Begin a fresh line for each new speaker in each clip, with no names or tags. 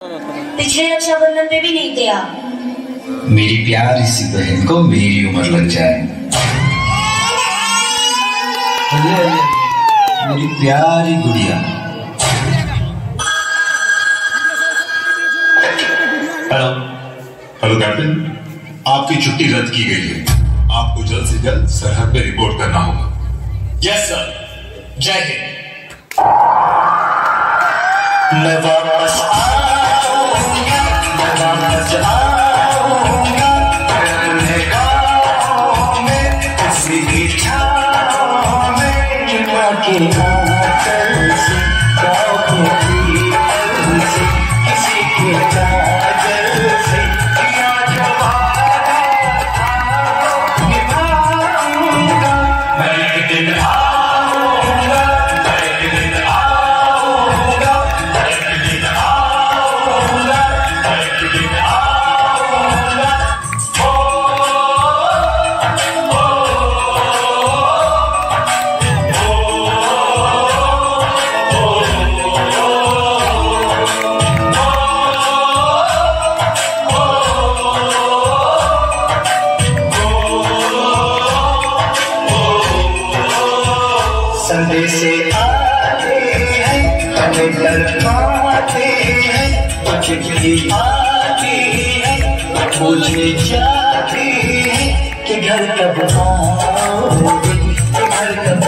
पिछले रक्षाबंधन पे भी नहीं थे आप।
मेरी प्यारी सी बहन को मेरी उम्र लग जाए। मेरी प्यारी गुड़िया।
हेलो हेलो कैप्टन, आपकी छुट्टी रद्द की गई है। आपको जल्द से जल्द सरहद पे रिपोर्ट करना होगा।
यस सर, जय हिंद।
मैं वापस आऊंगा, मैं वापस आऊंगा, अपने गाँव में किसी की छाँव में, जुड़ा के आंचल से, गाँव के पीपल से, किसी के काजल से, किया जो वादा था निभाऊंगा। मैं एक दिन आऊंगा, मैं एक दिन आऊंगा, मैं एक दिन आऊंगा, मैं एक दिन आऊंगा। संदेशे आते हैं, हमें डरवाते हैं, चिट्ठी आती है, पूछने जाती है कि घर कब आओगे, कि घर कब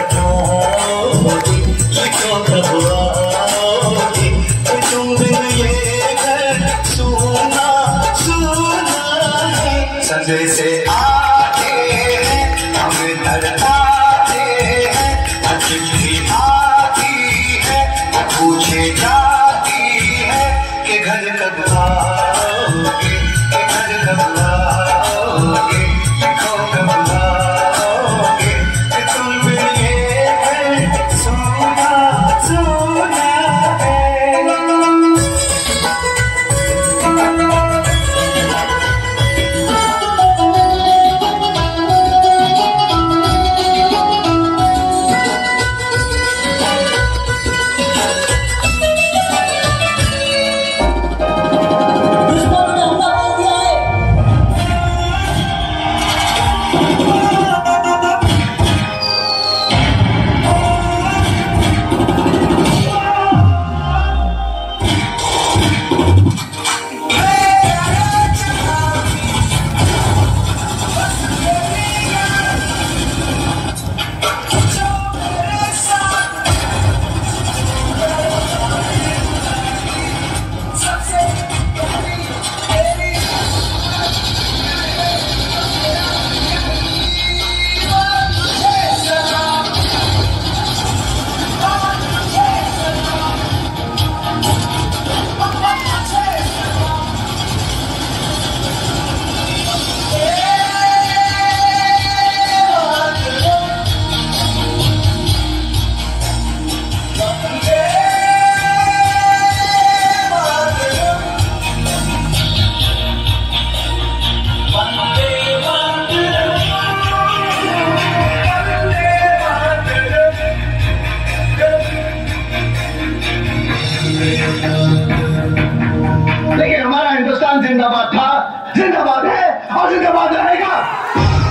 आओगे, लिखो कब आओगे, कि तुम बिन ये घर सुना सुना है। संदेशे आते हैं, हमें डरवाते हैं, चिट्ठी आती है, पूछे जाती है कि घर कब आओगे, कि घर कब आओगे, लिखो कब आओगे, कि तुम बिन ये घर सुना सुना है। लेकिन हमारा हिंदुस्तान जिंदाबाद था, जिंदाबाद है और जिंदाबाद रहेगा।